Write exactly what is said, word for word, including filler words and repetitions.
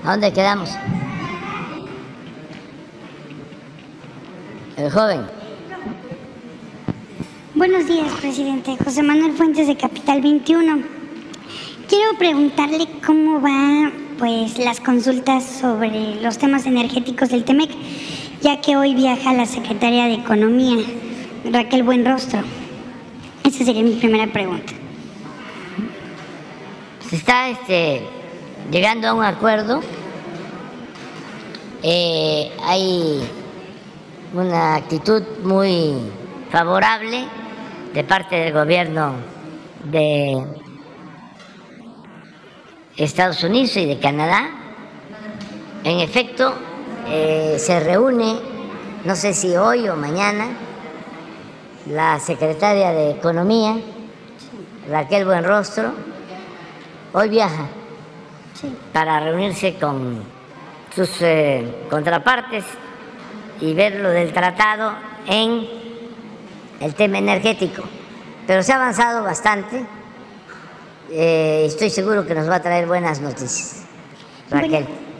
¿A dónde quedamos? El joven. Buenos días, presidente. José Manuel Fuentes, de Capital veintiuno. Quiero preguntarle cómo va, pues, las consultas sobre los temas energéticos del T E M E C, ya que hoy viaja la secretaria de Economía, Raquel Buenrostro. Esa sería mi primera pregunta. Se está este, llegando a un acuerdo. Eh, hay una actitud muy favorable de parte del gobierno de Estados Unidos y de Canadá. En efecto, eh, se reúne, no sé si hoy o mañana, la secretaria de Economía, Raquel Buenrostro. Hoy viaja Sí. para reunirse con sus eh, contrapartes y ver lo del tratado en el tema energético. Pero se ha avanzado bastante. Eh, estoy seguro que nos va a traer buenas noticias, Raquel. Bueno.